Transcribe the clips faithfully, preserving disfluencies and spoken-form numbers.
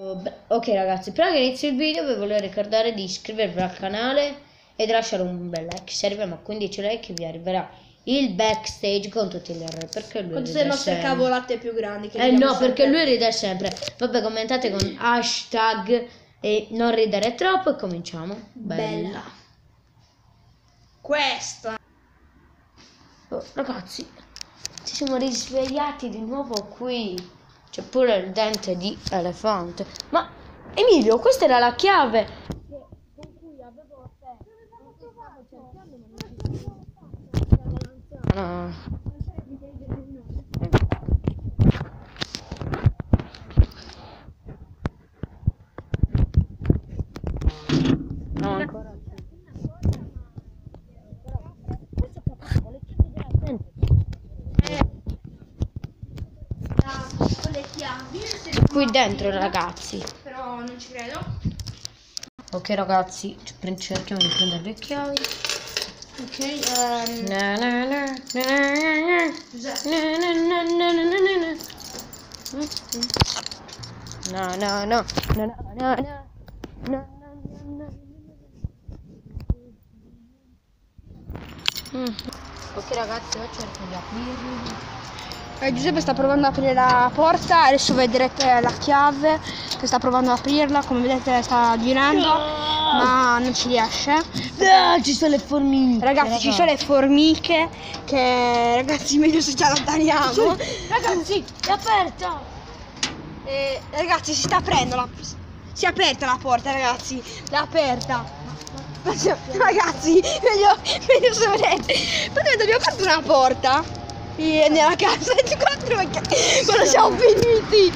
Beh, ok ragazzi, prima che inizi il video vi volevo ricordare di iscrivervi al canale e di lasciare un bel like. Se arriviamo a quindici like vi arriverà il backstage con tutti gli errori, perché lui con tutte ride le nostre sempre. cavolate più grandi che Eh vediamo no, perché sempre. lui ride sempre. Vabbè, commentate con hashtag e non ridere troppo e cominciamo. Bella. Questa. Oh, ragazzi, ci siamo risvegliati di nuovo qui. C'è pure il dente di elefante. Ma Emilio, questa era la chiave con cui avevo te. No. No, ancora. Con le chiavi. Qui dentro ragazzi. Però non ci credo. Ok ragazzi, cerchiamo di prendere le chiavi. Ok, ehm... Na, na, na, na, na, Giuseppe. na, na, na, na, na, na. No, no, no, no, no, no, no, no, no. Mm. Ok ragazzi, io cerco di aprirli. Eh, Giuseppe sta provando ad aprire la porta, adesso vedrete la chiave che sta provando ad aprirla, come vedete sta girando, ma non ci riesce. Ah, ci sono le formiche. Ragazzi, ci sono le formiche che, ragazzi, meglio se ci allontaniamo. Sì, ragazzi, è aperta. Eh, ragazzi, si sta aprendo la... si è aperta la porta, ragazzi, l'è aperta. Ragazzi, meglio, meglio se vedete. Praticamente abbiamo fatto una porta e nella casa ventiquattro perché quando siamo finiti.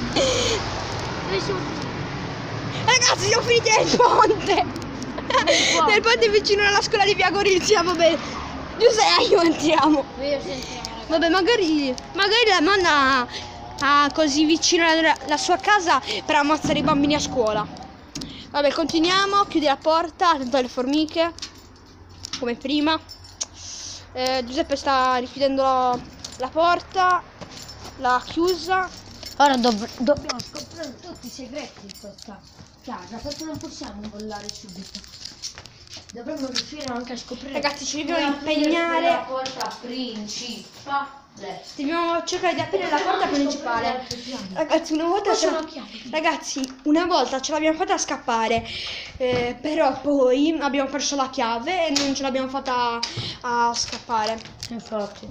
Ragazzi, siamo finiti nel ponte. Nel ponte vicino alla scuola di Via Gorizia, vabbè. Giuseppe, io entriamo. Vabbè, magari magari la nonna ha così vicino la, la sua casa per ammazzare i bambini a scuola. Vabbè, continuiamo, chiudi la porta, attento alle formiche, come prima. Eh, Giuseppe sta richiudendo la, la porta, l'ha chiusa. Ora dov dobbiamo scoprire tutti i segreti di questa casa, perché non possiamo mollare subito. Dovremmo riuscire anche a scoprire. Ragazzi, ci dobbiamo impegnare. La porta principale. Dobbiamo cercare di aprire la porta principale. Ragazzi, una volta ce la... Ragazzi, una volta ce l'abbiamo fatta scappare, eh, però poi abbiamo perso la chiave e non ce l'abbiamo fatta a scappare. Infatti.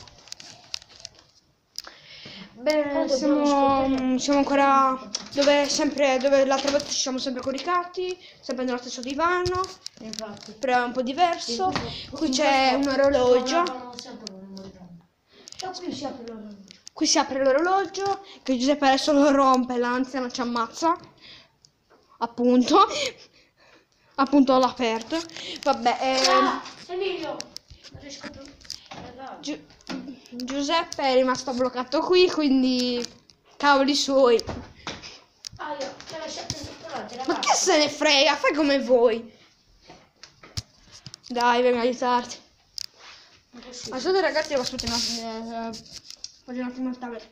Beh, siamo, siamo ancora dove sempre dove l'altra volta ci siamo sempre coricati, sempre nello stesso divano. Infatti. Però è un po' diverso. Qui c'è un orologio. Qui si apre l'orologio. Qui si apre l'orologio, che Giuseppe adesso lo rompe, l'anziano ci ammazza. Appunto. Appunto l'ha aperto. Vabbè, ehm, Emilio, non riesco più. Gi Giuseppe è rimasto bloccato qui, quindi cavoli suoi. Ah, io te lasciate sotto. Ma che se ne frega, fai come vuoi. Dai, vengo a aiutarti. Aspetta ragazzi, devo aspettare un attimo. Eh, voglio un attimo il tablet.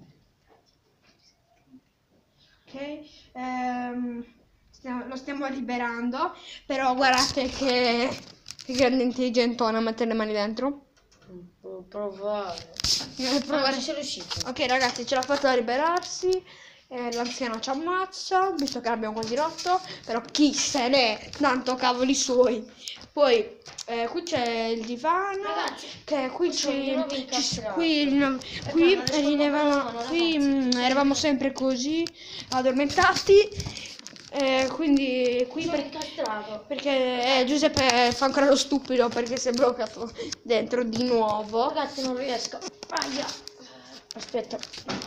Ok, ehm, stiamo, lo stiamo liberando, però guardate che, che grande intelligentona a mettere le mani dentro. Può provare. Eh, provare. Ah, ci sei riuscito. Ok ragazzi, ce l'ha fatta a liberarsi. Eh, l'anziano ci ammazza, visto che l'abbiamo quasi rotto, però chi se ne, tanto cavoli suoi. Poi eh, qui c'è il divano, Ragazzi, che qui ci, ci qui, Perché qui, non riesco rinevamo- a qui ragazzi. mh, eravamo sempre così addormentati, eh, quindi qui Sono per- incastrato. perché eh, Giuseppe fa ancora lo stupido perché si è bloccato dentro di nuovo. Ragazzi, non riesco. Aia. Aspetta.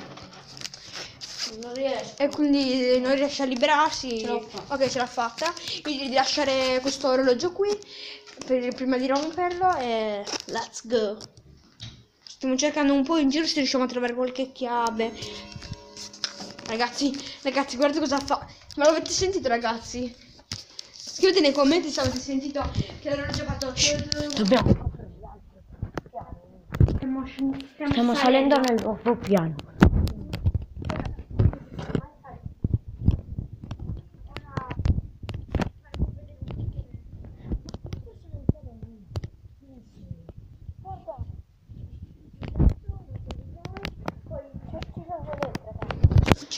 Non riesco. E quindi non riesce a liberarsi. Ce l'ho fatta. Ok, ce l'ha fatta. Quindi di lasciare questo orologio qui per, prima di romperlo e let's go. Stiamo cercando un po' in giro se riusciamo a trovare qualche chiave. Ragazzi, ragazzi, guardate cosa fa. Ma l'avete sentito, ragazzi? Scrivete nei commenti se avete sentito che l'orologio ha fatto. Dobbiamo. Stiamo, stiamo, Stiamo salendo nel nuovo piano.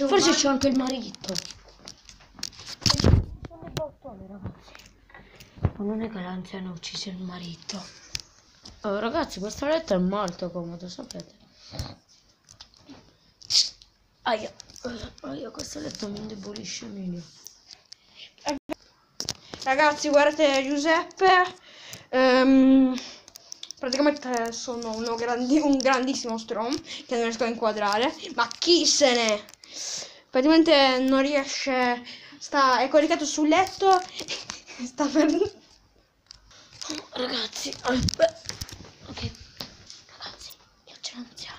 Forse c'è anche il marito. Sono i bottoni, ragazzi. Ma non è che l'anziano ha ucciso il marito. Oh, ragazzi, questo letto è molto comodo, sapete? Aia, aia, questo letto mi indebolisce meglio. Ragazzi, guardate Giuseppe. Ehm, praticamente sono uno grandi, un grandissimo strom che non riesco a inquadrare. Ma chi se ne? Praticamente non riesce. Sta, è coricato sul letto. Sta per. Oh, ragazzi, aspetta. Ok, ragazzi, io ce l'anziano.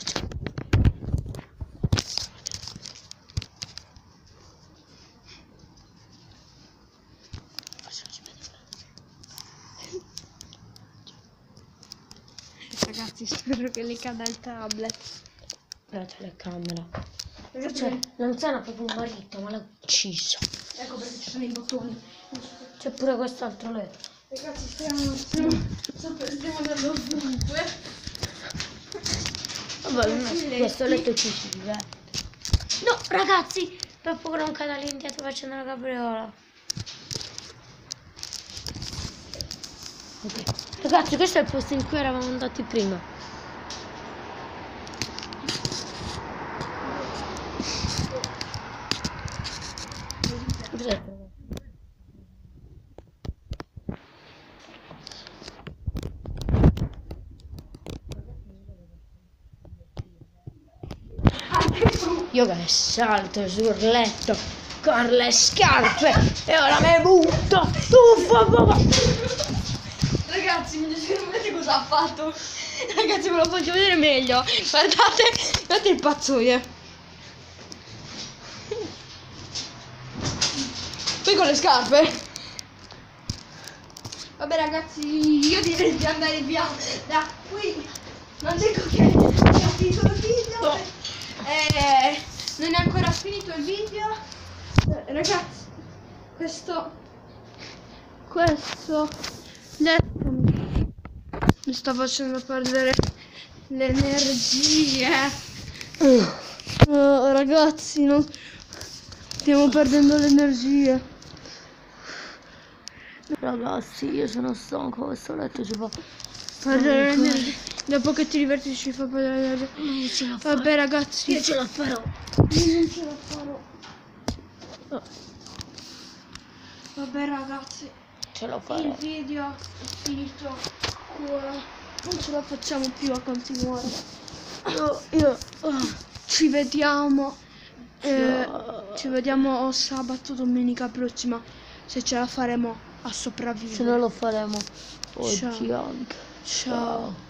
Ragazzi, spero che le cada il tablet. La telecamera. Cioè, l'anziano ha proprio un marito, ma l'ha ucciso. Ecco perché ci sono i bottoni. C'è pure quest'altro letto. Ragazzi, stiamo, stiamo, stiamo andando ovunque. Vabbè, no, questo letto ci si diverte. No, ragazzi, per poco non cade lì indietro facendo la capriola. Ok. Ragazzi, questo è il posto in cui eravamo andati prima. Io che salto sul letto con le scarpe e ora mi butto. Uffa, papà. Ragazzi, mi dispiace cosa ha fatto. Ragazzi, ve lo faccio vedere meglio. Guardate, guardate il pazzoie. Poi con le scarpe. Vabbè ragazzi, io direi di andare via da qui. Non dico che ho finito il video. No. Eh, non è ancora finito il video. Eh, ragazzi, questo questo letto mi sta facendo perdere le energie. Oh, ragazzi, non stiamo perdendo le energie. Ragazzi, io sono stanco, questo letto ci fa perdere l'energia. Dopo che ti diverti ci fa perdere l'energia. Non ce la farò. Vabbè ragazzi, io ce la farò. Io non ce la farò. Oh. Vabbè ragazzi, ce la farò. Il video è finito qua. Non ce la facciamo più a continuare. Io, io oh, ci vediamo. Eh, ci vediamo sabato, domenica prossima. Se ce la faremo a sopravvivere. Se non lo faremo oggi Ciao. anche. Ciao.